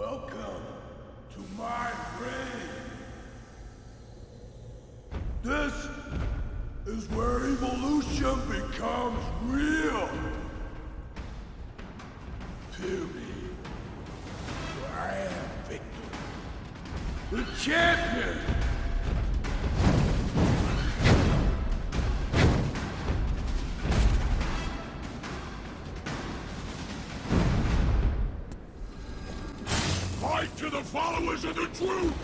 Welcome to my reign. This is where evolution becomes real. Fear me, for I am Victor, the champion. Fight to the followers of the truth!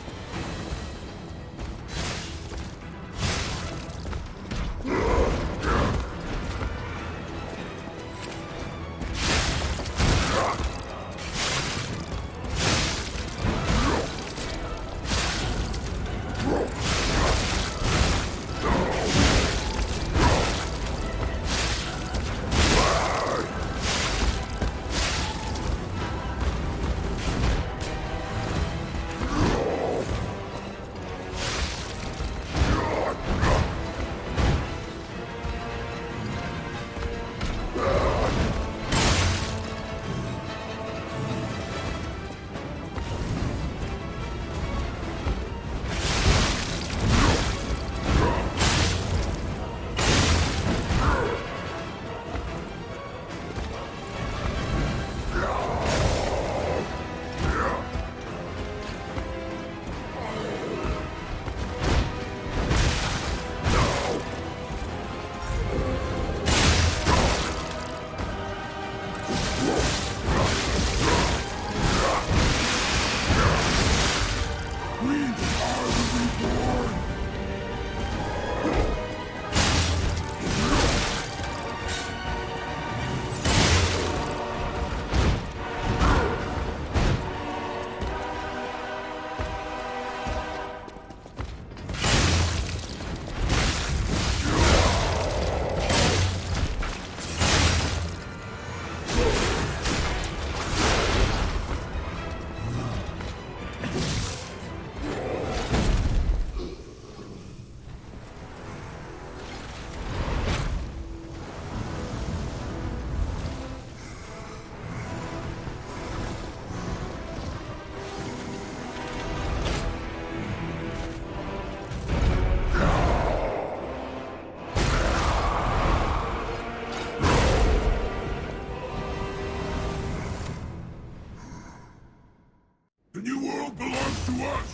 The new world belongs to us!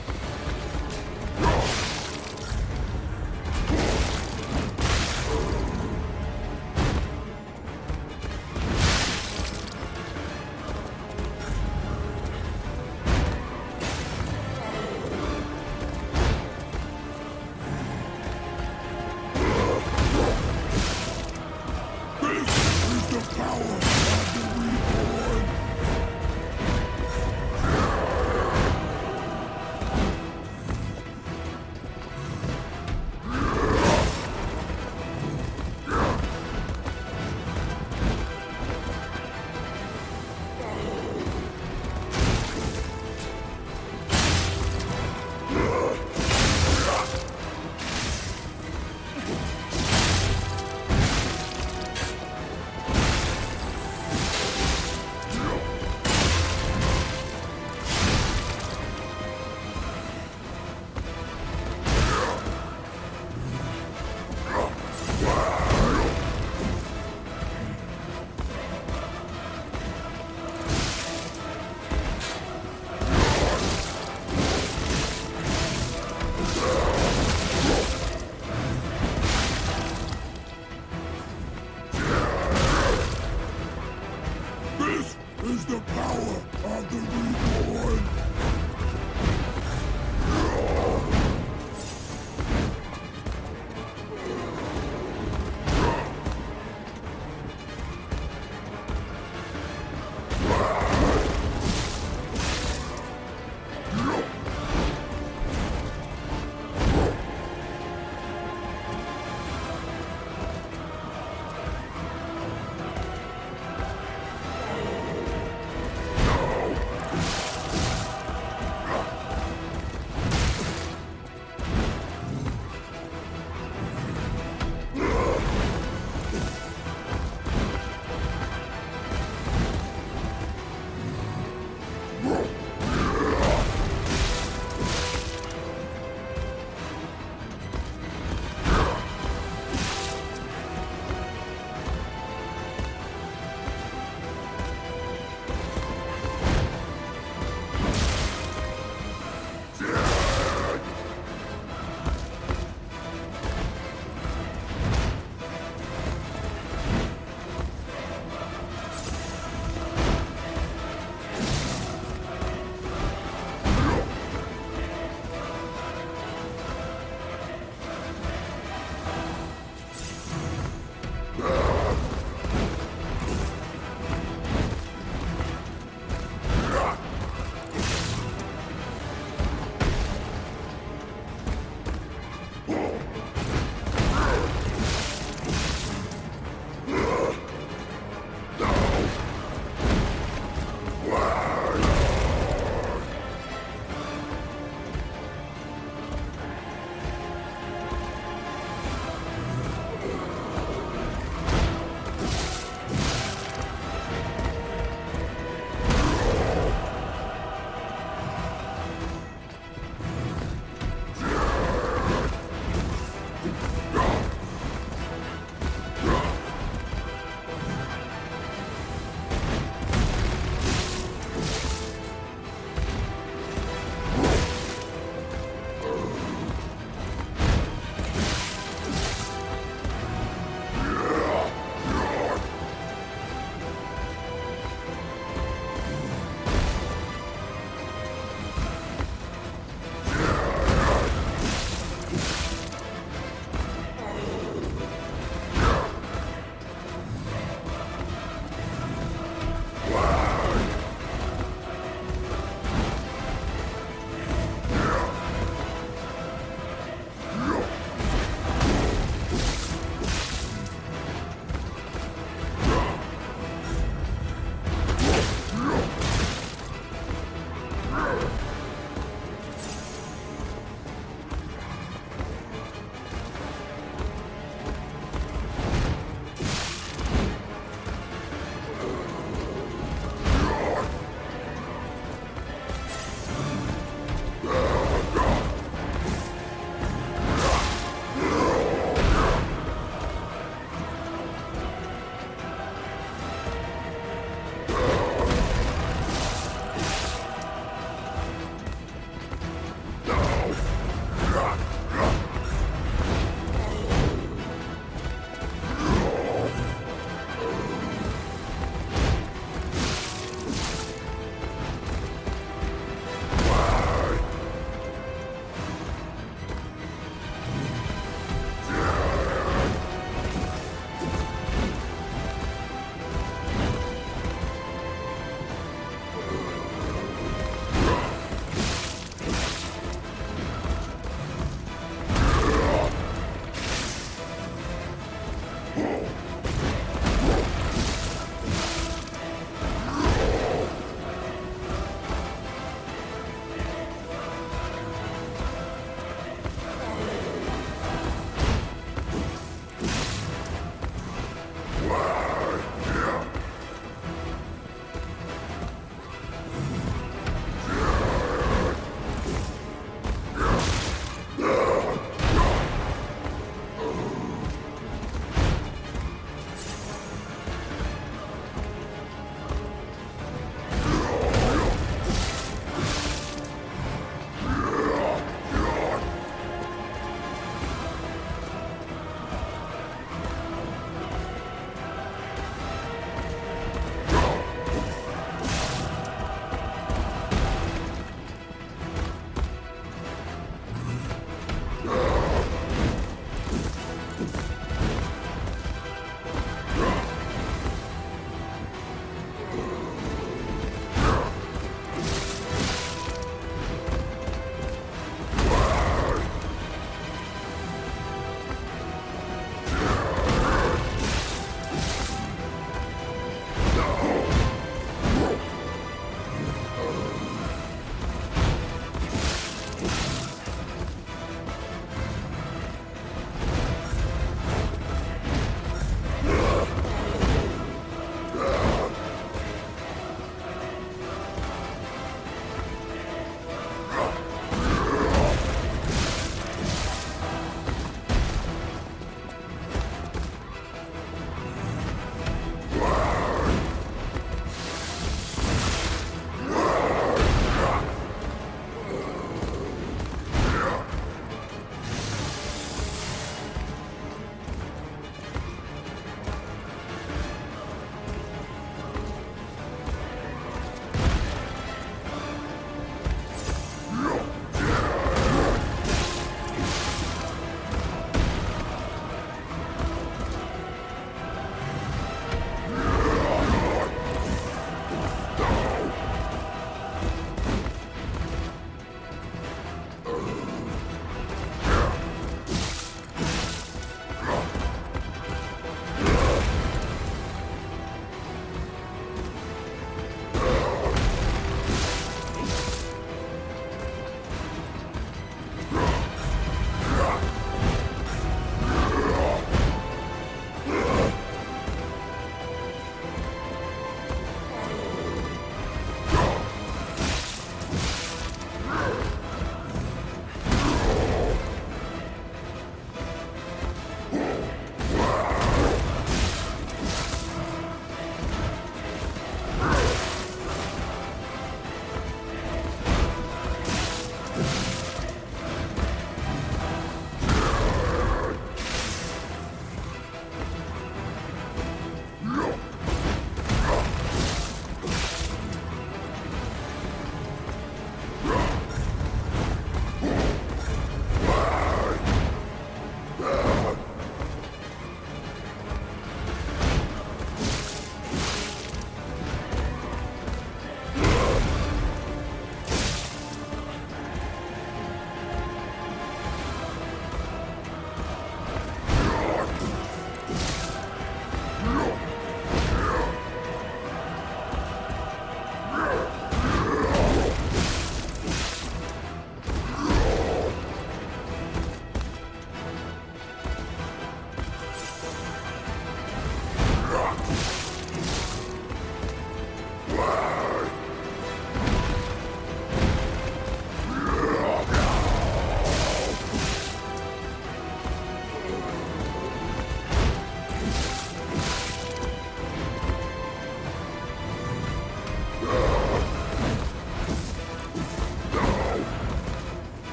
This is the power of the reborn! Is the power of the reborn!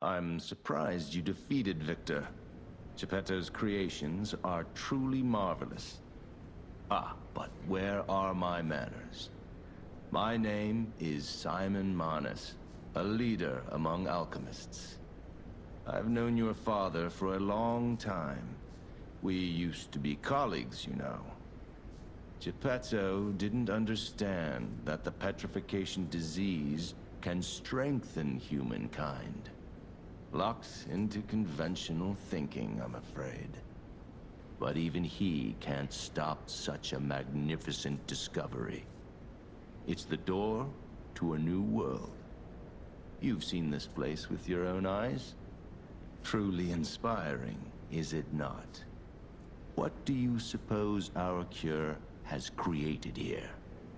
I'm surprised you defeated Victor. Geppetto's creations are truly marvelous. Ah, but where are my manners? My name is Simon Manus, a leader among alchemists. I've known your father for a long time. We used to be colleagues, you know. Geppetto didn't understand that the petrification disease can strengthen humankind. Locked into conventional thinking, I'm afraid. But even he can't stop such a magnificent discovery. It's the door to a new world. You've seen this place with your own eyes. Truly inspiring, is it not? What do you suppose our cure has created here?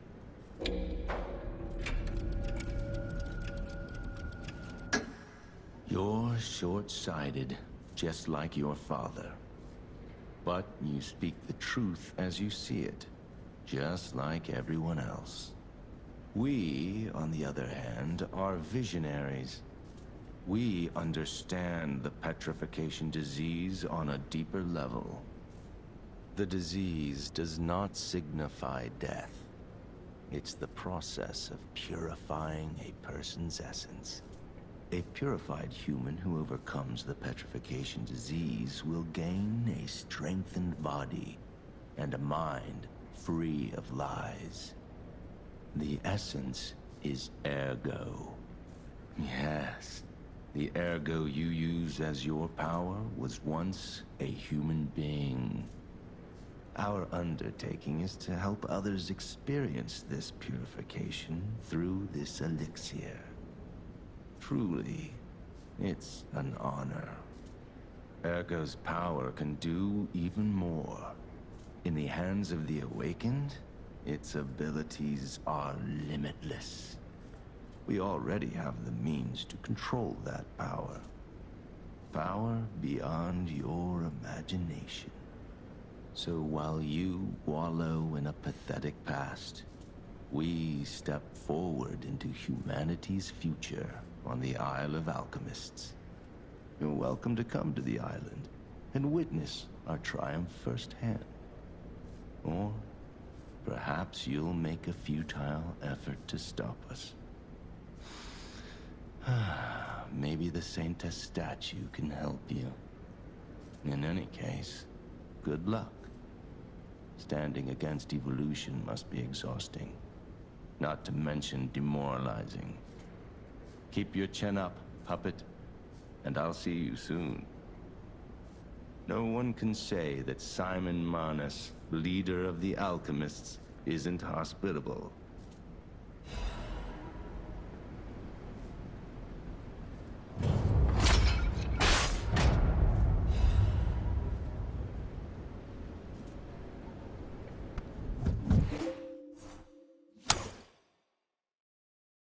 You're short-sighted, just like your father. But you speak the truth as you see it, just like everyone else. We, on the other hand, are visionaries. We understand the petrification disease on a deeper level. The disease does not signify death. It's the process of purifying a person's essence. A purified human who overcomes the petrification disease will gain a strengthened body and a mind free of lies. The essence is ergo. Yes, the ergo you use as your power was once a human being. Our undertaking is to help others experience this purification through this elixir. Truly, it's an honor. Ergo's power can do even more. In the hands of the awakened, its abilities are limitless. We already have the means to control that power. Power beyond your imagination. So while you wallow in a pathetic past, we step forward into humanity's future on the Isle of Alchemists. You're welcome to come to the island and witness our triumph firsthand. Or perhaps you'll make a futile effort to stop us. Maybe the Saintess statue can help you. In any case, good luck. Standing against evolution must be exhausting, not to mention demoralizing. Keep your chin up, puppet, and I'll see you soon. No one can say that Simon Manus, leader of the alchemists, isn't hospitable.